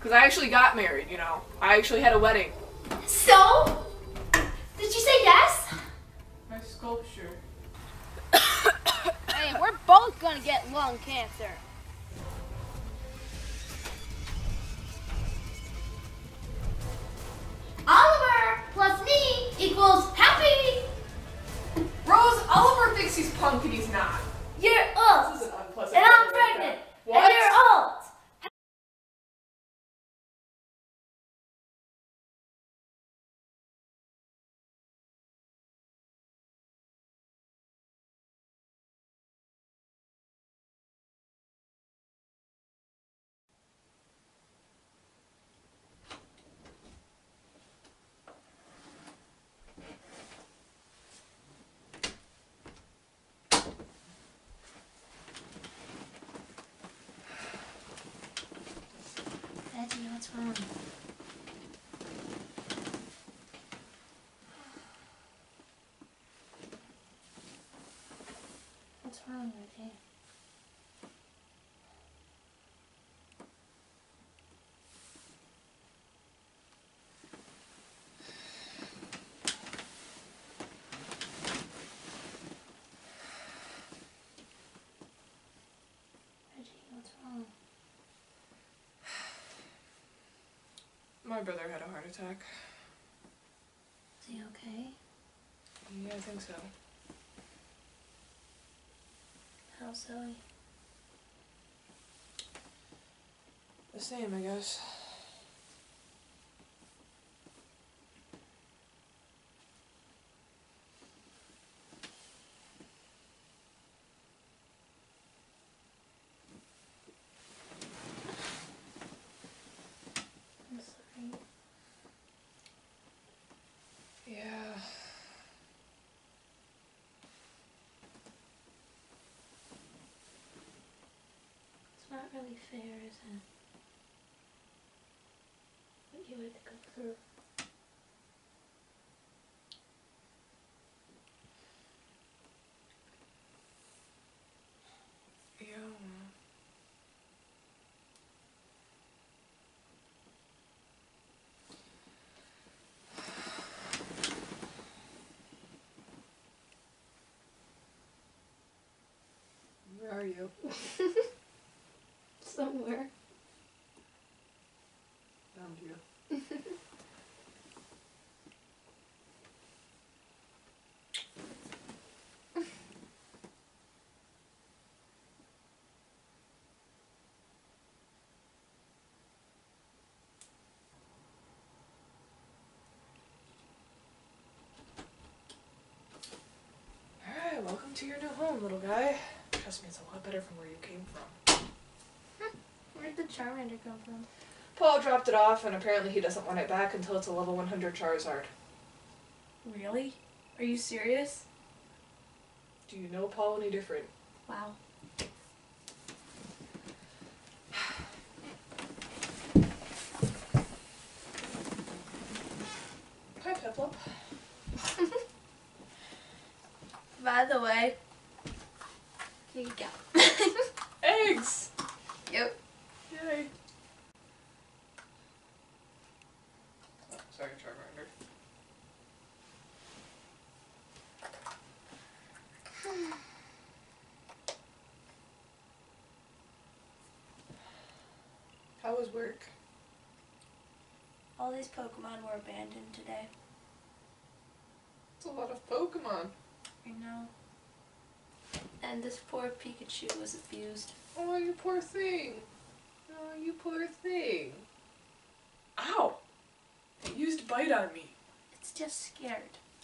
Because I actually got married, you know. I actually had a wedding. So? Did you say yes? My sculpture. Hey, we're both gonna get lung cancer. Oliver plus me equals happy. Rose, Oliver thinks he's punk and he's not. You're old. This is an unpleasant. And I'm pregnant. What? And you're old. Reggie, what's wrong? What's wrong, Reggie? Reggie, what's wrong? My brother had a heart attack. Is he okay? Yeah, I think so. How's Zoe? The same, I guess. I'm sorry. Yeah. It's not really fair, is it? What you had to go through. Yeah. Where are you? Somewhere. Found you. Alright, welcome to your new home, little guy. Trust me, it's a lot better from where you came from. Where'd the Charmander come from? Paul dropped it off, and apparently he doesn't want it back until it's a level 100 Charizard. Really? Are you serious? Do you know Paul any different? Wow. Hi, Piplup. By the way, here you go. Eggs! Yep. Yay. Oh, sorry, Charmander. How was work? All these Pokemon were abandoned today. It's a lot of Pokemon. I know. And this poor Pikachu was abused. Oh, you poor thing. Oh, you poor thing. Ow! It used bite on me. It's just scared.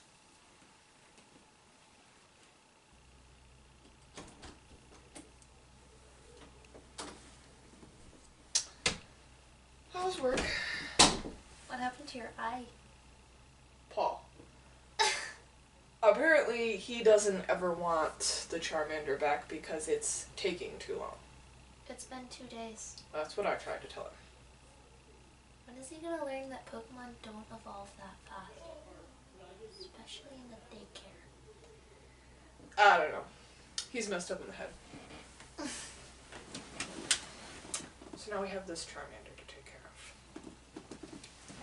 How's work? What happened to your eye? Paul. Apparently, he doesn't ever want the Charmander back because it's taking too long. It's been 2 days. That's what I tried to tell him. When is he gonna learn that Pokemon don't evolve that fast? Especially in the daycare. I don't know. He's messed up in the head. So now we have this Charmander to take care of.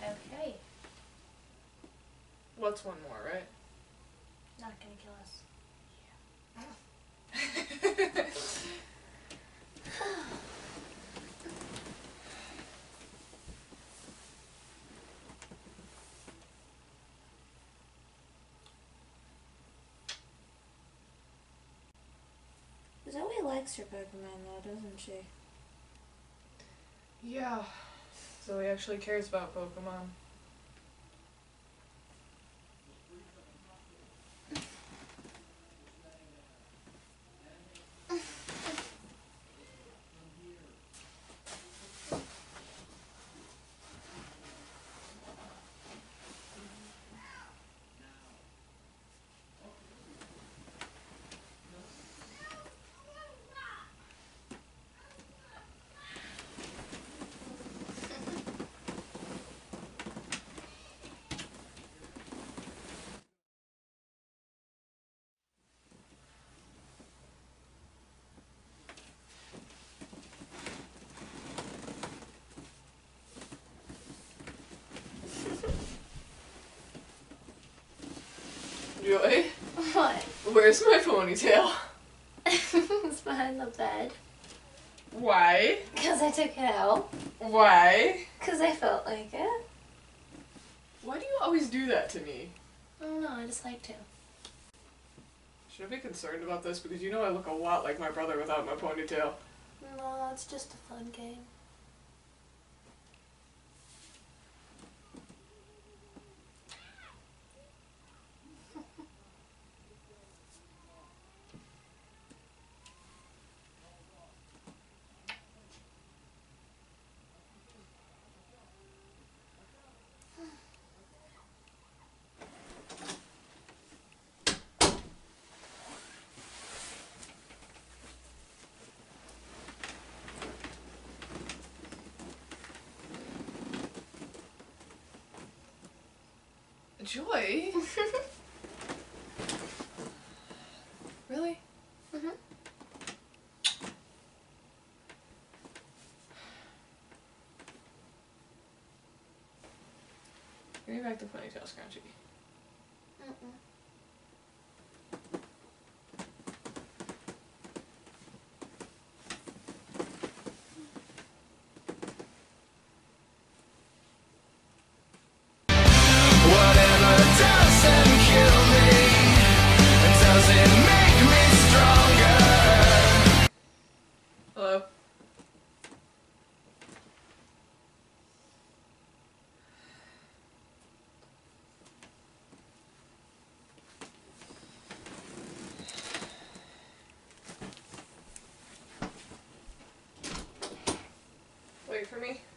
Okay. What's one more, right? Not gonna kill us. Zoe likes her Pokemon though, doesn't she? Yeah. Zoe actually cares about Pokemon. Joy? What? Where's my ponytail? It's behind the bed. Why? Because I took it out. Why? Because I felt like it. Why do you always do that to me? I don't know, I just like to. Should I be concerned about this? Because you know I look a lot like my brother without my ponytail. No, it's just a fun game. Joy? Really? Mm-hmm. Give me back the ponytail scrunchie. Mm-mm. Whatever doesn't kill me doesn't make me stronger. Hello? Wait for me.